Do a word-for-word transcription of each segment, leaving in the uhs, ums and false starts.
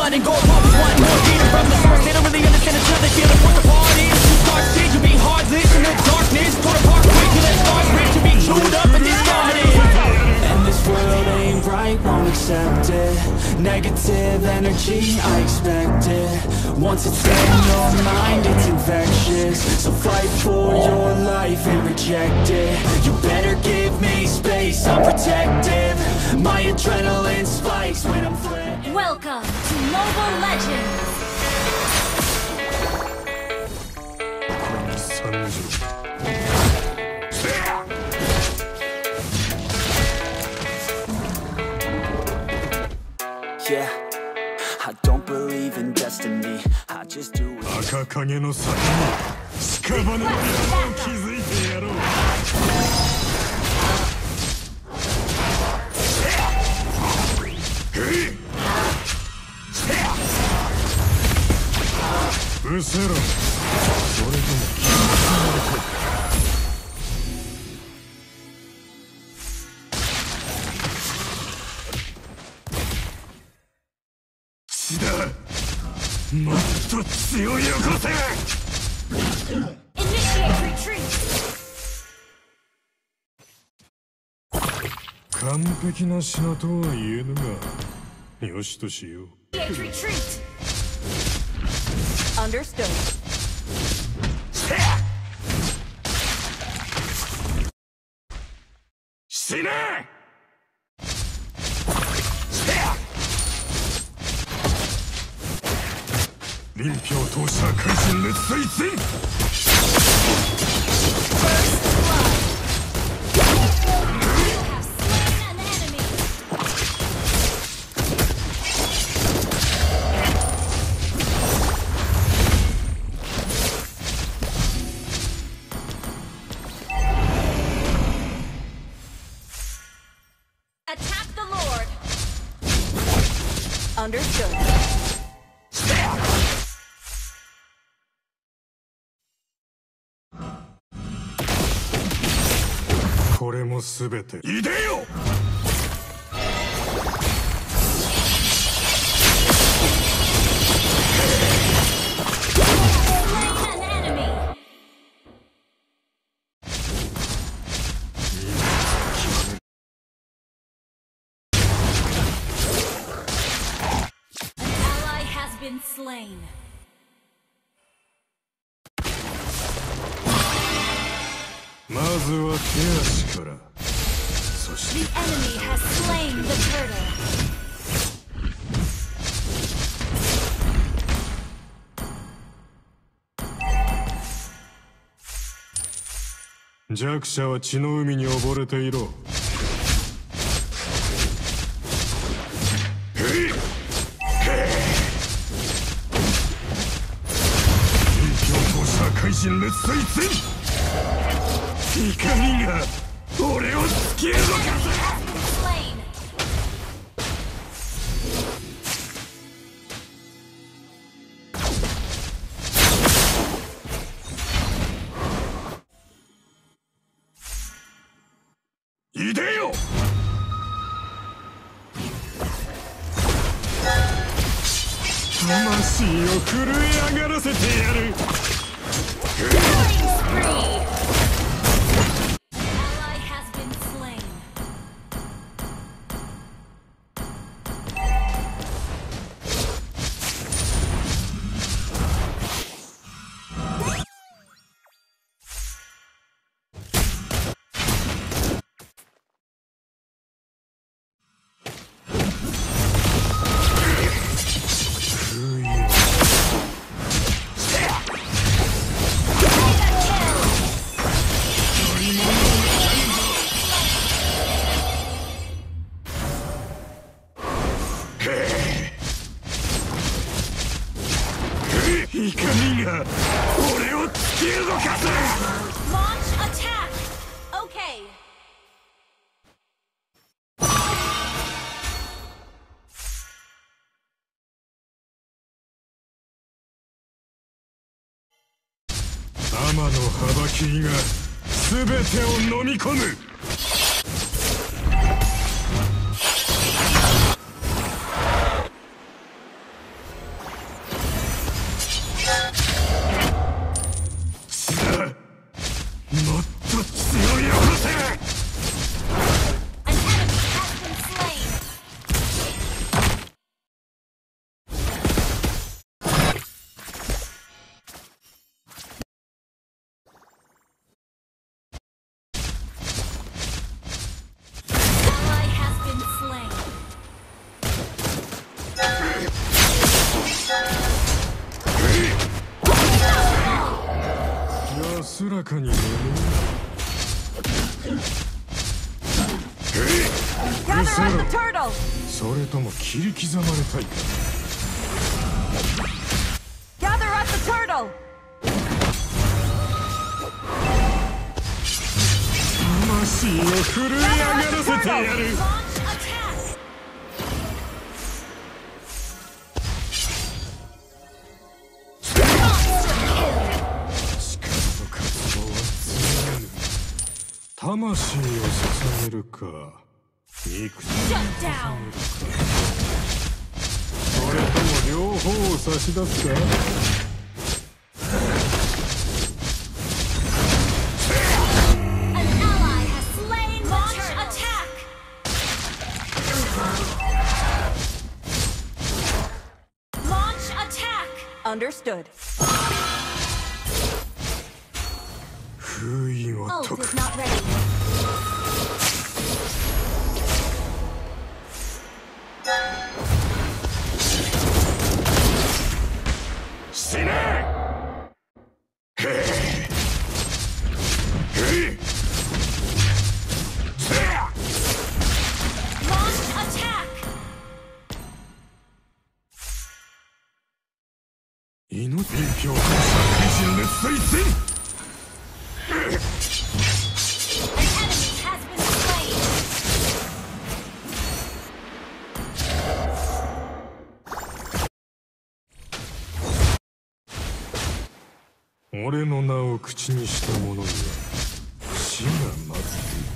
blood and gold pumps one more beating from the source. They don't really understand the truth, they feel it. What the party is, you start siege, you'll be heartless in the darkness. Torn apart quick, till that star's rich to be chewed up and discarded. And this world ain't right, won't accept it. Negative energy, I expect it. Once it's in your mind, it's infectious. So fight for your life and reject it. You better give me space, I'm protective. My adrenaline spikes when I'm threatened. Welcome to Mobile Legends! Yeah, I don't believe in destiny, I just do it. 赤影の先に屍の山を築いてやろう。失せろ。それとも血だ。もっと血をよこせ。完璧な品とは言えぬが、よしとしよう。 Understood. 死ね！臨氷投射開始熱水戦。 Understood. これもすべていでよ。 Slain. まずは手足から。そして The enemy has slain the turtle. 弱者は血の海に溺れていろ。開始熱水戦。怒りが俺を突き動かす。いでよ。魂を震え上がらせてやる。怒りが俺を突き動かす。 Launch attack. Okay. 天の幅切りが全てを飲み込む。 らかに眠る。 Gather at the turtle. それとも切り刻まれたいか。 Gather at the turtle. 魂を震え上がらせてやる。 Launch attack. 力と渇望は強めぬ。魂を捧げるか、肉体を捧げるか、それとも両方を差し出すか。 An ally has slain the Launch turtle. Attack. Launch attack. Understood. 封印を Ult 解く。 is not ready. 死ね。へえ。へえ。 Launch attack. 命に強化社会人熱最戦。 An enemy has been slain. 俺の名を口にした者には死が待っている。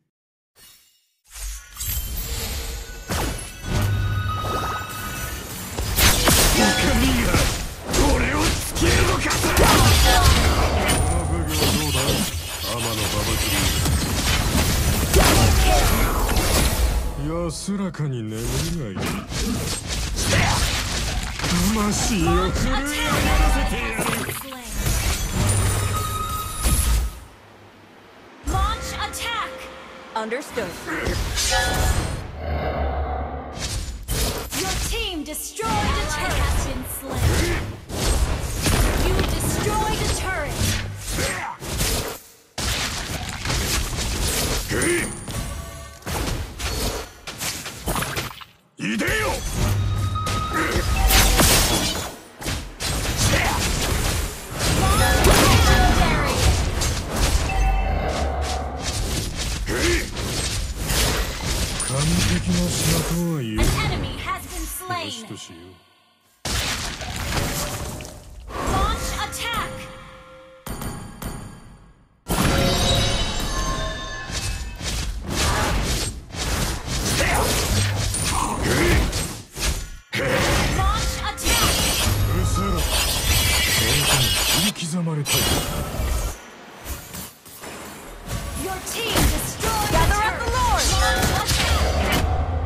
神が俺を突き動かせ。この武具はどうだ、天のババクリー。安らかに眠るがいい。魂を震え上がらせてやる。 Slain. Launch attack. Understood. Your team destroyed a turret. Has been slain. You destroyed a turret. いでよ。 Legendary. 完璧な品とは言え An ない。 enemy has been よし slain. としよう。 Launch attack. Launch attack. うるせろ。それとも切り刻まれたいか。 Your team destroyed. Gather up the Lord. Launch attack.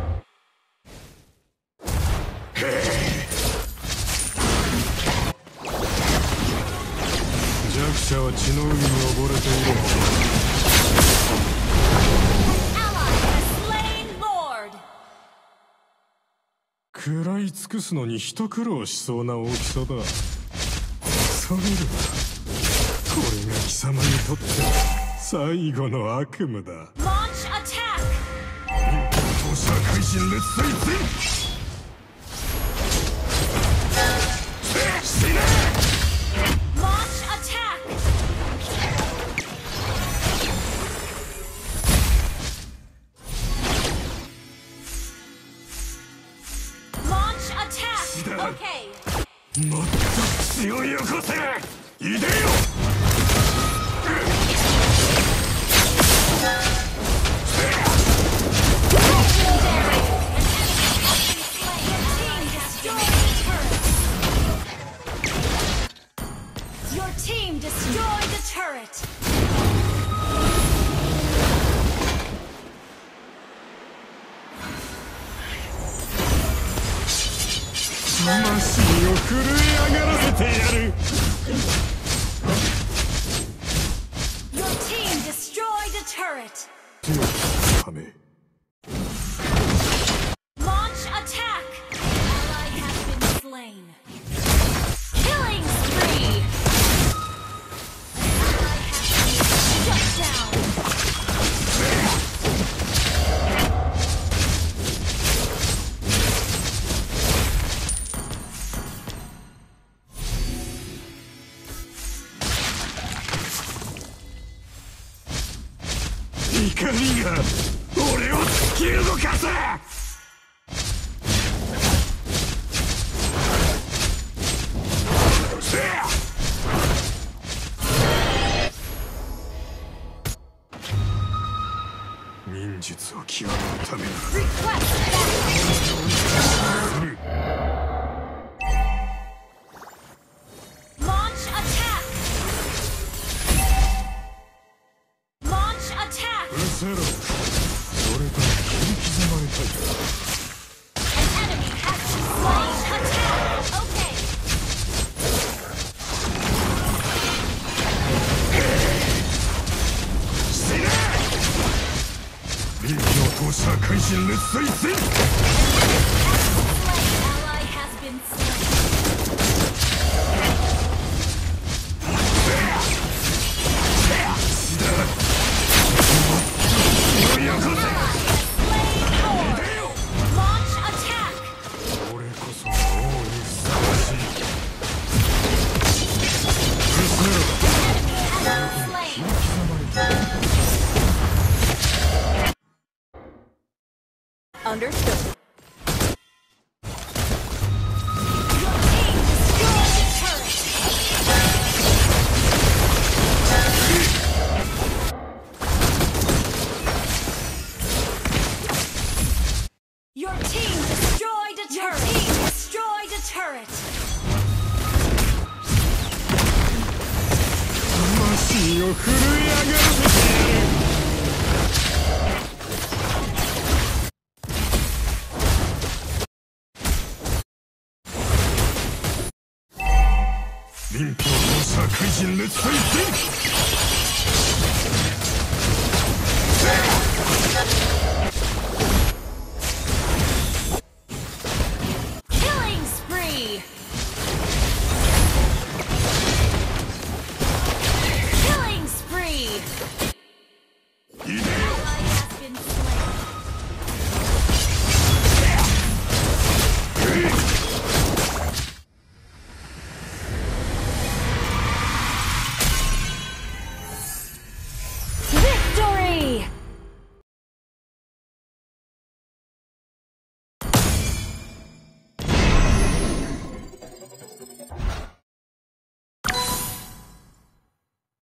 弱者は血の海に溺れている。 Ally has slain Lord. 食らい尽くすのに一苦労しそうな大きさだ。恐れるな。これが貴様にとって最後の悪夢だ。 Launch attack. 社会人熱最戦。死ね。 Launch attack. Launch attack. Okay. もっと血をよこせ。いでよ。 Legendary. An enemy has been slain. Your team destroyed the turret. Your team destroyed the turret. 魂を震え上がらせてやる。 Your team destroyed a turret. 手を貸すため。 Launch attack. Ally has been slain. Killing spree. Ally has 怒りが俺を突き動かせ。忍術を極めるために Launch attack! Launch attack! うせろ。俺と切り刻まれたい。 An enemy has been slain! Attack! Okay! 死ね。臨機応答者開始熱水戦。 Ally has been slain. よこせ。 Launch attack! 俺こそが王にふさわしい。うせろ。 Slain. 刻まれたい。 Understood. Your team destroyed the turret. Your team destroyed a turret. Your team destroyed a turret. 魂を震え上がらせてやる。臨機応答者開始熱水戦。